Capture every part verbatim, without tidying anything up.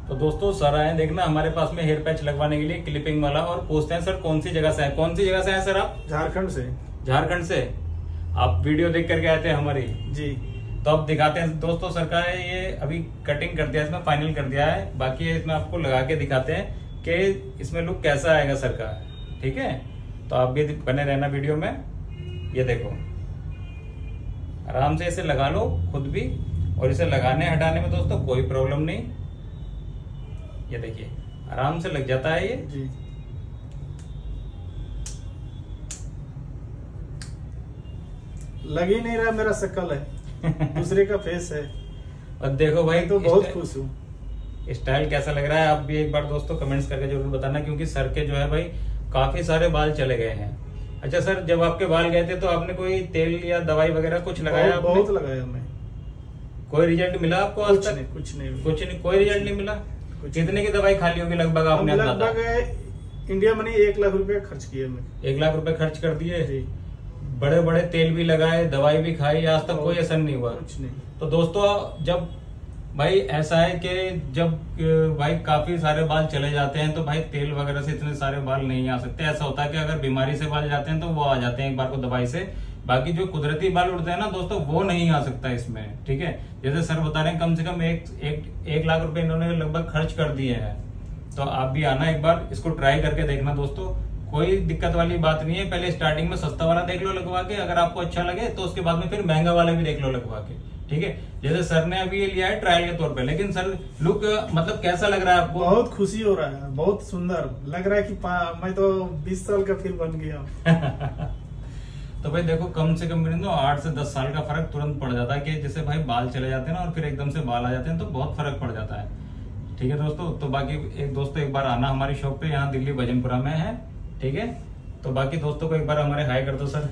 तो दोस्तों सर आए देखना हमारे पास में हेयर पैच लगवाने के लिए क्लिपिंग वाला, और पूछते हैं सर कौन सी जगह से है। कौन सी जगह से है सर आप? झारखंड से। झारखंड से आप वीडियो देख करके आए थे हमारी जी। तो अब दिखाते हैं दोस्तों, सर का है ये अभी कटिंग कर दिया, इसमें फाइनल कर दिया है, बाकी इसमें आपको लगा के दिखाते हैं कि इसमें लुक कैसा आएगा सर का। ठीक है, तो आप भी बने रहना वीडियो में। ये देखो आराम से इसे लगा लो खुद भी, और इसे लगाने हटाने में दोस्तों कोई प्रॉब्लम नहीं। ये देखिए आराम से लग जाता है ये जी। लग ही नहीं रहा मेरा शक्ल है दूसरे का फेस है। और देखो भाई तो बहुत खुश हूँ। स्टाइल कैसा लग रहा है आप भी एक बार दोस्तों कमेंट्स करके जरूर बताना, क्योंकि सर के जो है भाई काफी सारे बाल चले गए हैं। अच्छा सर, जब आपके बाल गए थे तो आपने कोई तेल या दवाई वगैरह कुछ लगाया? बहुत, बहुत लगाया मैं। कोई रिजल्ट मिला आपको आज कुछ तक? नहीं, कुछ नहीं कुछ नहीं, कोई रिजल्ट नहीं मिला। कितने की दवाई खा ली होगी लगभग आपने? लगभग इंडिया मनी एक लाख रुपए खर्च किए मैं। एक लाख रुपए खर्च कर दिए। बड़े बड़े तेल भी लगाए, दवाई भी खाई, आज तक कोई असर नहीं हुआ। कुछ नहीं। तो दोस्तों जब भाई ऐसा है कि जब भाई काफी सारे बाल चले जाते हैं तो भाई तेल वगैरह से इतने सारे बाल नहीं आ सकते। ऐसा होता है कि अगर बीमारी से बाल जाते हैं तो वो आ जाते हैं एक बार को दवाई से, बाकी जो कुदरती बाल उड़ते हैं ना दोस्तों वो नहीं आ सकता इसमें। ठीक है, जैसे सर बता रहे हैं कम से कम एक एक, एक लाख रुपए इन्होंने लगभग खर्च कर दिए हैं। तो आप भी आना एक बार, इसको ट्राई करके देखना दोस्तों, कोई दिक्कत वाली बात नहीं है। पहले स्टार्टिंग में सस्ता वाला देख लो लगवा के, अगर आपको अच्छा लगे तो उसके बाद में फिर महंगा वाला भी देख लो लगवा के। ठीक है, जैसे सर ने अभी ये लिया है ट्रायल के तौर पे, लेकिन सर लुक मतलब कैसा लग रहा है आपको? बहुत खुशी हो रहा है, बहुत सुंदर लग रहा है कि मैं तो बीस साल का फिर बन गया। तो भाई देखो कम से कम तो आठ से दस साल का फर्क तुरंत पड़ जाता है, कि जैसे भाई बाल चले जाते हैं ना और फिर एकदम से बाल आ जाते हैं तो बहुत फर्क पड़ जाता है। ठीक है दोस्तों, तो बाकी एक दोस्तों एक बार आना हमारी शॉप पे, यहाँ दिल्ली भजनपुरा में है। ठीक है, तो बाकी दोस्तों को एक बार हमारे हाई कर दो सर।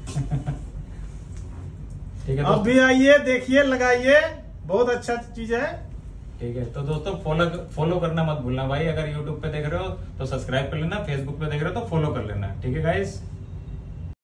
ठीक है, अब भी आइए, देखिए, लगाइए, बहुत अच्छा चीज है। ठीक है, तो दोस्तों फॉलो फॉलो करना मत भूलना भाई। अगर यूट्यूब पे देख रहे हो तो सब्सक्राइब कर लेना, फेसबुक पे देख रहे हो तो फॉलो कर लेना। ठीक है गाइस।